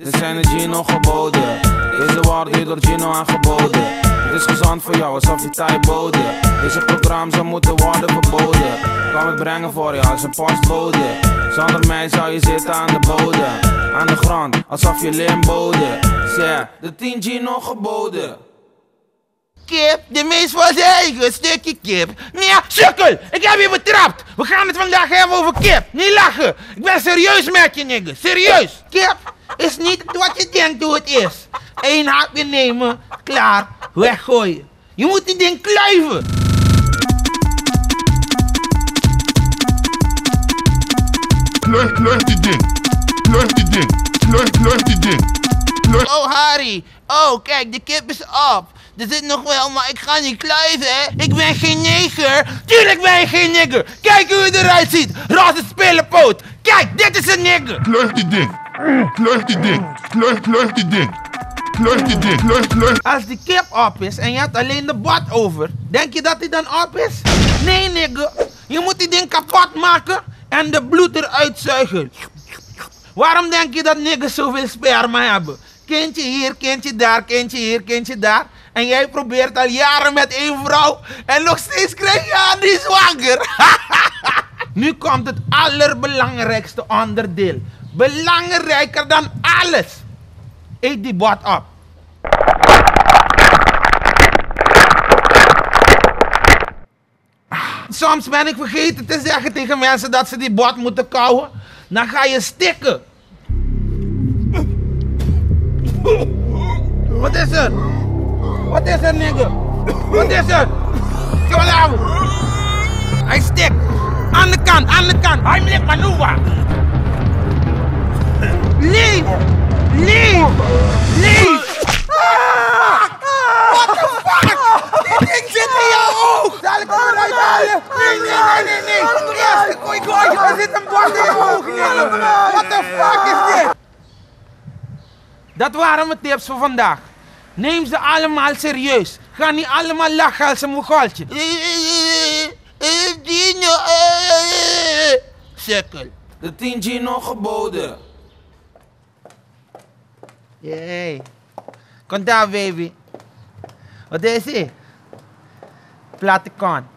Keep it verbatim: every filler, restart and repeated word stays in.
dit zijn de Gino Geboden. Deze wordt door Gino aangeboden. Het is gezond voor jou alsof je Thai bode. Deze programma's zou moeten worden verboden. Ik kan het brengen voor je als een postbode. Zonder mij zou je zitten aan de bodem. Aan de grond, alsof je limboden. Zeg, de tien Gino Geboden. Kip, de meest voor zijn eigen stukje kip. Nee, sukkel, ik heb je betrapt. We gaan het vandaag hebben over kip. Niet lachen. Ik ben serieus met je, nigga. Serieus. Kip is niet wat je denkt hoe het is. Eén hapje nemen, klaar, weggooien. Je moet die ding kluiven. Kluif, kluif die ding. Kluif die ding. Kluif, kluif die ding. Kluif. Oh, Harry. Oh, kijk, de kip is op. Er zit nog wel, maar ik ga niet kluiven, hè. Ik ben geen neger. Tuurlijk ben je geen nigger. Kijk hoe je eruit ziet. Roze spelenpoot. Kijk, dit is een nigger. Kluif die ding. Kluif die ding. Kluif, kluif die ding. Kluif die ding. Kluif, kluif. Als die kip op is en je hebt alleen de bot over, denk je dat die dan op is? Nee, nigger. Je moet die ding kapot maken en de bloed eruit zuigen. Waarom denk je dat niggers zoveel sperma hebben? Kindje hier, kindje daar, kindje hier, kindje daar. En jij probeert al jaren met één vrouw en nog steeds krijg je haar niet zwanger. Nu komt het allerbelangrijkste onderdeel. Belangrijker dan alles. Eet die bot op. Soms ben ik vergeten te zeggen tegen mensen dat ze die bot moeten kauwen. Dan ga je stikken. Wat is er? Wat is er, nigger? Wat is er? Kom nou! Hij stikt! Aan de kant, aan de kant! Hij ligt maneuver! Leef! Leef! Leef! What the fuck? Dit ding zit in jouw oog! Zal ik hem eruit halen? Nee, nee, nee, nee, nee! Eerste kooi, kooi! Er zit een bord in je oog, nigger! What the fuck is dit? Dat waren mijn tips voor vandaag. Neem ze allemaal serieus. Ga niet allemaal lachen als een mogoltje. Gino, sukkel. De tien Gino Geboden. Yay. Kom daar, baby. Wat is dit? Platte kan.